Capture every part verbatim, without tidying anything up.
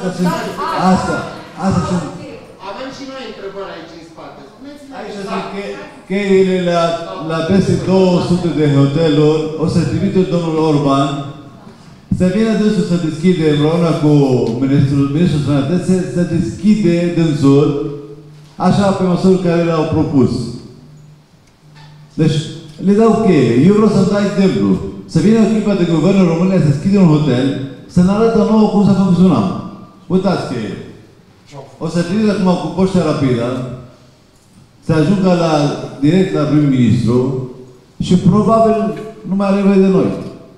Astea sunt... Asta, asta sunt... Avem și noi întrebări aici în spate. Aici sunt cheile la, la peste două sute de hoteluri. O să trimite domnul Orban să vină dânsul să deschide împreună cu Ministrul, Ministrul Sănătății, să deschide dânsul așa pe măsuri care le-au propus. Deci, le dau cheie. Eu vreau să-mi dau exemplu. Să vină echipa de guvern în România să deschide un hotel, să ne arată nouă cum să funcționăm. Uitați cheie. O să trimite acum cu poșta rapidă, să ajungă la, direct la prim-ministru și probabil nu mai are nevoie de noi.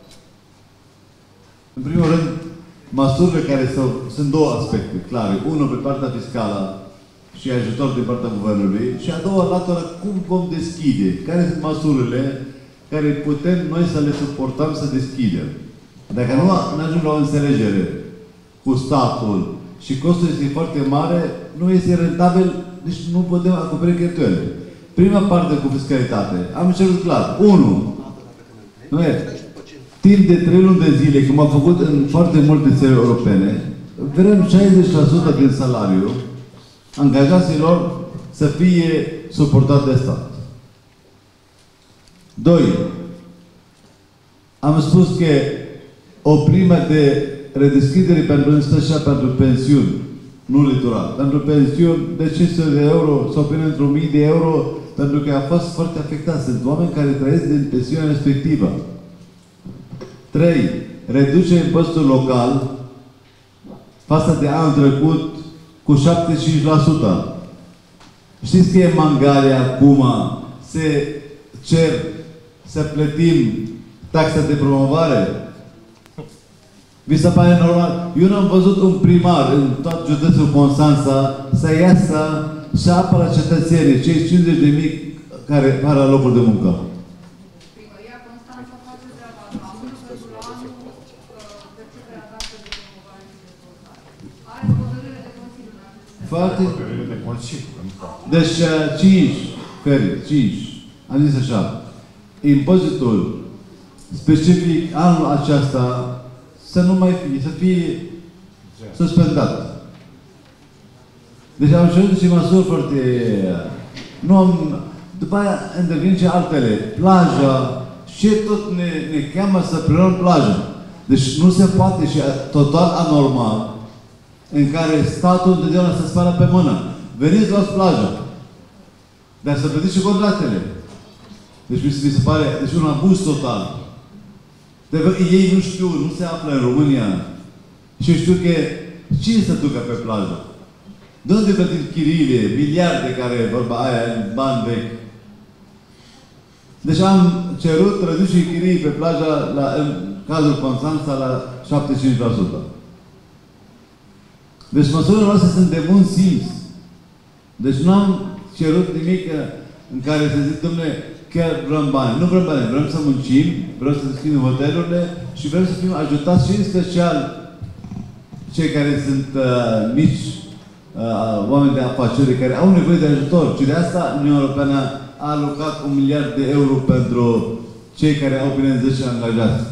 În primul rând, măsurile care s-au, sunt două aspecte clare. Unul pe partea fiscală și ajutor din partea guvernului și a doua latură, cum vom deschide? Care sunt măsurile care putem noi să le suportăm să deschidem? Dacă nu ajungem la o înțelegere cu statul și costul este foarte mare, nu este rentabil, deci nu putem acoperi cheltuielile. Prima parte cu fiscalitate. Am cerut clar. Unu. Nu e? Timp de trei luni de zile, cum am făcut în foarte multe țări europene, vrem șaizeci la sută din salariu angajaților să fie suportat de stat. Doi. Am spus că o primă de redeschidere pentru așa pentru pensiuni, nu litoral, pentru pensiuni de cinci sute de euro sau până într-o mie de euro, pentru că a fost foarte afectat. Sunt oameni care trăiesc din pensiunea respectivă. Trei. Reduce impozitul local față de anul trecut cu șaptezeci și cinci la sută. Știți că e Mangalia acum se cer să plătim taxa de promovare? Vi se pare normal? Eu nu am văzut un primar în tot județul Constanța să iasă și apără cetățenii, cei cincizeci de mii care apără locuri de muncă. Primăria Constanța face treaba asta. Având pentru anul perceperea taxă de promovare și dezvoltare. Are hotărâre de Consiliu. Foarte... Hotărâre de Consiliu. Deci, cinci, Feri, cinci. Am zis așa. Impozitul specific anul acesta să nu mai fie, să fie suspendat. Deci am cerut și măsuri foarte... Nu am... După aia intervin și altele. Plaja. Și tot ne, ne cheamă să preluăm plaja. Deci nu se poate și total anormal în care statul întotdeauna se spară pe mână. Veniți, luați plaja. Dar să plătiți și contractele. Deci mi se pare, deci un abuz total. De ei nu știu, nu se află în România. Și știu că cine se ducă pe plajă? De unde plătim chiriile, miliarde care vorba aia în bani vechi? Deci am cerut reducere chirii pe plajă la, în cazul Constanța la șaptezeci și cinci la sută. Deci măsurile noastre sunt de bun simț. Deci nu am cerut nimic în care să zic, dom'le, chiar vrem bani. Nu vrem bani, vrem să muncim, vrem să deschidem hotelurile și vrem să fim ajutați și în special cei care sunt uh, mici uh, oameni de afaceri care au nevoie de ajutor. Și de asta Uniunea Europeană a alocat un miliard de euro pentru cei care au până în zece angajați.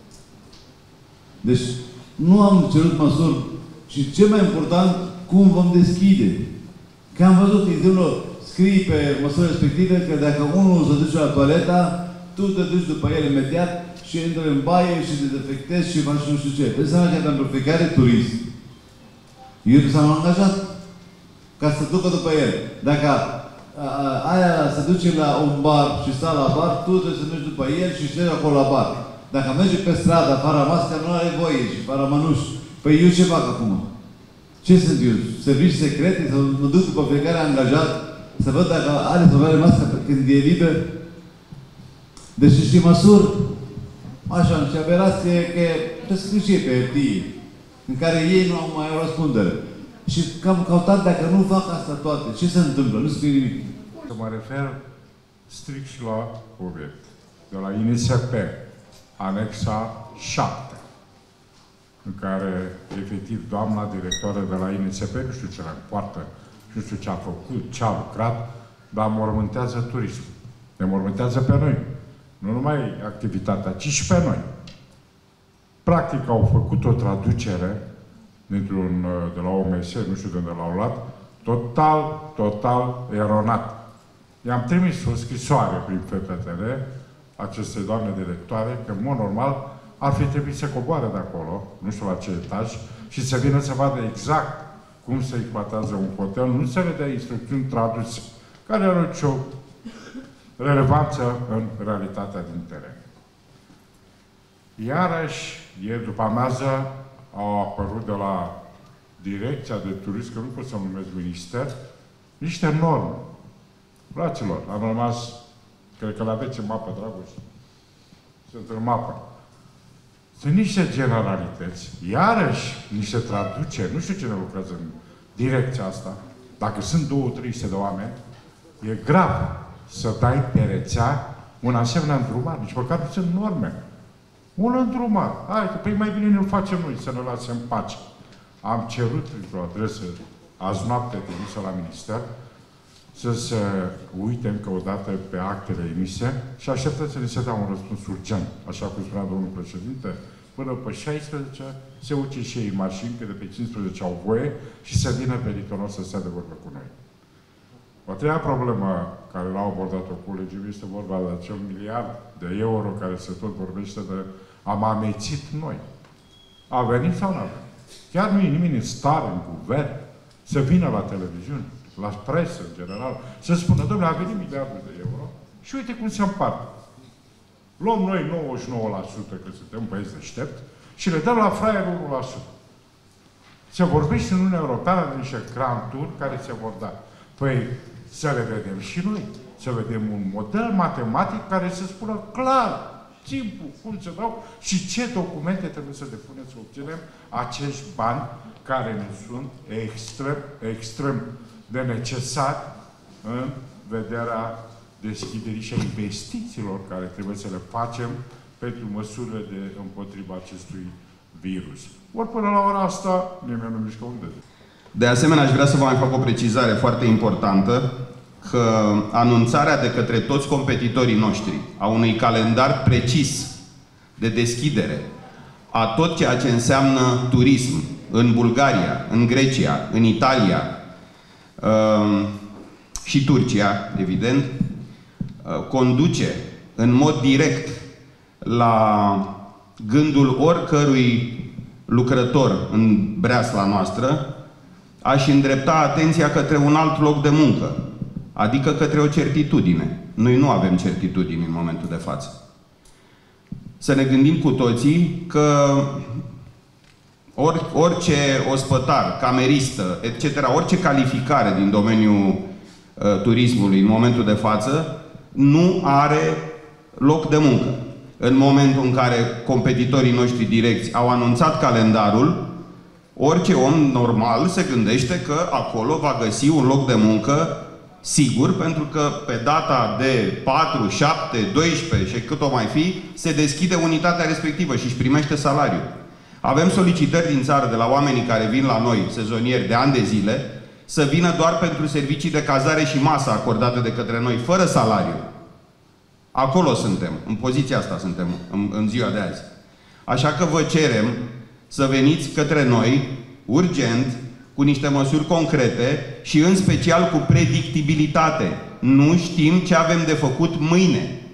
Deci nu am cerut măsuri și cel mai important, cum vom deschide. Că am văzut, de exemplu, scrii pe măsurile respective că dacă unul se duce la toaleta, tu te duci după el imediat și intră în baie și te defectezi și faci nu știu ce. Deci înseamnă că pentru fiecare turist, eu s-am angajat ca să ducă după el. Dacă a, a, aia se duce la un bar și sta la bar, tu trebuie să mergi după el și știi acolo la bar. Dacă merge pe stradă, fără mască, nu are voie și fără mănuși. Păi eu ce fac acum? Ce sunt eu? Servicii secrete? Să mă duc după fiecare angajat să văd dacă are să are mască când e liber? Deci niște măsuri, așa, niște aberație că prescrie și pe hârtie, în care ei nu au mai o răspundere. Și că am căutat dacă nu fac asta toate, ce se întâmplă? Nu scrie nimic. Mă refer strict și la obiect. De la I N S P, anexa șapte, în care, efectiv, doamna directoare de la I N S P, nu știu ce le poartă, nu știu ce a făcut, ce a lucrat, dar mormântează turismul. Ne mormântează pe noi. Nu numai activitatea, ci și pe noi. Practic au făcut o traducere dintr-un, de la O M S, nu știu de unde l-au luat, total, total eronat. I-am trimis o scrisoare prin F P T R acestei doamne directoare, că, în mod normal, ar fi trebuit să coboare de acolo, nu știu la ce etaj, și să vină să vadă exact cum se exploatează un hotel, nu se vedea instrucțiuni traduse, care are o relevanță în realitatea din teren. Iarăși, ieri după amiază, au apărut de la Direcția de Turism, că nu pot să numesc minister, niște norme. Fraților, am rămas, cred că le aveți în mapă, Dragoș. Sunt în mapă. Sunt niște generalități, iarăși niște traduceri, nu știu cine lucrează în direcția asta, dacă sunt două trei sute de oameni, e grav să dai pe rețea un asemenea îndrumar, nici măcar nu sunt norme. Un îndrumar. Hai, că păi mai bine ne-l facem noi, să ne lasem în pace. Am cerut printr-o adresă azi noapte trimisă la minister să se uite încă o dată pe actele emise și așteptăm să ne se dea un răspuns urgent, așa cum spunea domnul președinte, până pe șaisprezece se uce și ei în mașini, că de pe cincisprezece au voie și să vină pe Litonor să stea de vorbă cu noi. O treia problemă care l-au abordat-o colegii este vorba de acel miliard de euro care se tot vorbește de am amețit noi. A venit sau nu a venit? Chiar nu e nimeni în stare, în guvern, să vină la televiziune, la presă, în general, să spună, domnule, a venit miliardul de euro și uite cum se împarte. Luăm noi nouăzeci și nouă la sută, că suntem băieți deștepți, și le dăm la fraier unu la sută. Se vorbește în Uniunea Europeană de niște granturi care se vor da. Păi, să le vedem și noi. Să vedem un model matematic care să spună clar timpul, cum se dau și ce documente trebuie să depunem să obținem acești bani care ne sunt extrem, extrem de necesari în vederea deschiderii și a investițiilor care trebuie să le facem pentru măsurile de împotriva acestui virus. Ori până la ora asta, nimeni nu mișcă un deget. De asemenea, aș vrea să vă mai fac o precizare foarte importantă, că anunțarea de către toți competitorii noștri a unui calendar precis de deschidere a tot ceea ce înseamnă turism în Bulgaria, în Grecia, în Italia uh, și Turcia, evident, uh, conduce în mod direct la gândul oricărui lucrător în breasla noastră a-și îndrepta atenția către un alt loc de muncă, adică către o certitudine. Noi nu avem certitudini în momentul de față. Să ne gândim cu toții că or, orice ospătar, cameristă, et cetera, orice calificare din domeniul uh, turismului în momentul de față, nu are loc de muncă. În momentul în care competitorii noștri direcți au anunțat calendarul, orice om normal se gândește că acolo va găsi un loc de muncă sigur, pentru că pe data de patru, șapte, doisprezece și cât o mai fi, se deschide unitatea respectivă și își primește salariul. Avem solicitări din țară de la oamenii care vin la noi, sezonieri, de ani de zile, să vină doar pentru servicii de cazare și masă acordate de către noi, fără salariu. Acolo suntem, în poziția asta suntem, în, în ziua de azi. Așa că vă cerem să veniți către noi, urgent, cu niște măsuri concrete și în special cu predictibilitate. Nu știm ce avem de făcut mâine.